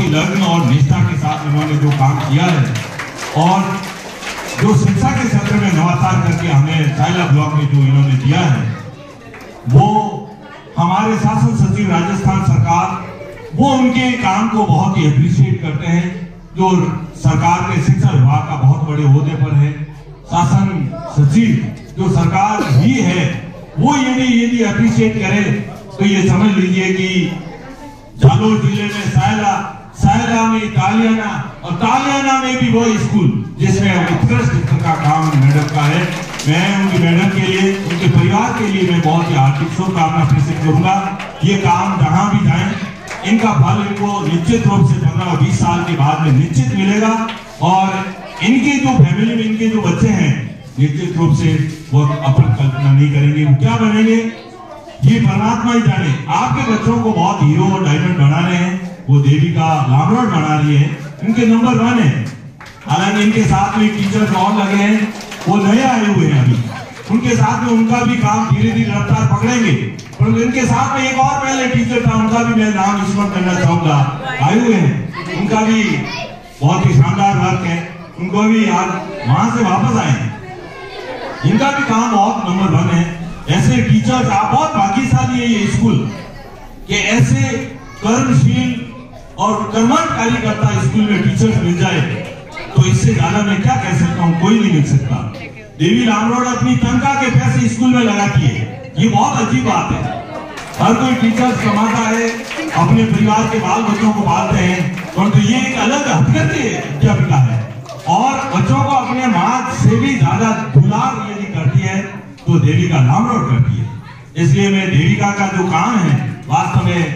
ही लग्न और निष्ठा के साथ इन्होंने जो काम किया है और जो शिक्षा के क्षेत्र में नवाचार करके हमें सायला ब्लॉक में जो इन्होंने दिया है, वो हमारे शासन सचिव राजस्थान सरकार वो उनके काम को बहुत ही अप्रिशिएट करते हैं। जो सरकार के शिक्षा विभाग का बहुत बड़े ओहदे पर है, शासन सचिव जो सरकार ही है, वो यदि अप्रिशिएट करे तो ये समझ लीजिए कि जालोर जिले में सायला में तालियाना और तालियाना में भी वो स्कूल जिसमें उत्कृष्ट का काम मैडम का है। मैं उनकी मैडम के लिए, उनके परिवार के लिए मैं बहुत ही हार्दिक शुभकामना प्रेषित करूंगा। ये काम जहां भी जाए इनका फल इनको निश्चित रूप से 15-20 साल के बाद में निश्चित मिलेगा और इनकी जो फैमिली में इनके जो बच्चे हैं निश्चित रूप से वो अपन कल्पना नहीं करेंगे वो क्या बनेंगे, ये परमात्मा ही जाने। आपके बच्चों को बहुत हीरो और डायमंड बना रहे हैं, वो देविका लामरोड बना रही है, इनके नंबर 1 है। हालांकि इनके साथ में टीचर्स और लगे हैं, वो नए आए हुए हैं अभी, उनके साथ में उनका भी काम धीरे धीरे रफ्तार पकड़ेंगे। पर इनके साथ में एक और पहले टीचर था, उनका भी मैं नाम स्मरण करना चाहूंगा, आए हुए हैं, उनका भी बहुत ही शानदार वर्क है, उनको भी आज वहां से वापस आए हैं, इनका भी काम बहुत नंबर 1 है। ऐसे टीचर्स आप बहुत भाग्यशाली है ये स्कूल कि ऐसे कर्मशील और कर्मठ कार्यकर्ता स्कूल में टीचर्स मिल जाए तो इससे ज्यादा मैं क्या कह सकता हूँ, कोई नहीं मिल सकता। देवी लामरोड अपनी तनख्वाह के पैसे स्कूल में लगाती है, ये बहुत अजीब बात है। हर कोई टीचर्स कमाता है, अपने परिवार के बाल बच्चों को पालते हैं, परंतु ये एक अलग अध्यापिका है और बच्चों को अपने माँ से भी ज्यादा दुलार यदि करती है तो देविका लामरोड करती है। इसलिए मैं देविका का जो काम है वास्तव में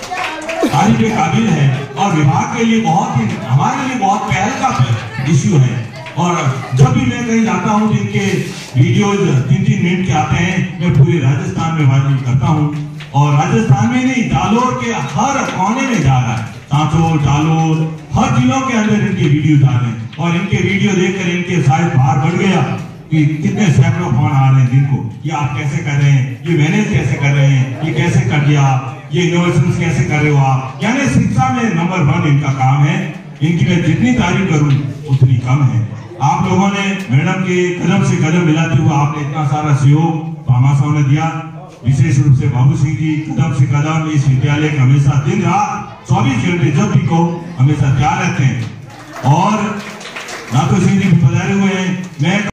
तारीफ के काबिल है और विभाग के लिए बहुत ही, हमारे लिए बहुत पहल का इश्यू है। और जब भी मैं कहीं जाता हूं तो इनके वीडियोज 3-3 मिनट के आते हैं, मैं पूरे राजस्थान में वायरल करता हूं और राजस्थान में नहीं, जालोर के हर कोने में जा रहा है, सांचौर, जालोर, हर जिलों के अंदर इनके वीडियो जा रहे हैं और इनके वीडियो देखकर इनके शायद बाहर बढ़ गया कि कितने सैकड़ों फोन आ रहे हैं दिन को, ये आप कैसे कर रहे हैं, ये मैनेज कैसे कर रहे हैं, ये कैसे कर दिया, ये इनोवेशन कैसे कर रहे हो आप। यानी शिक्षा में नंबर 1 इनका काम है। इनकी मैं जितनी तारीफ करूं उतनी कम है। आप लोगों ने मैडम के कदम से कदम मिलाते हुए आपने इतना सारा सहयोग भामाशाह ने दिया, विशेष रूप से बाबू सिंह जी कदम से कदम इस विद्यालय का हमेशा दिन रात 24 घंटे जब भी कहो हमेशा तैयार रहते हैं और नाथू सिंह जी पधारे हुए हैं। मैं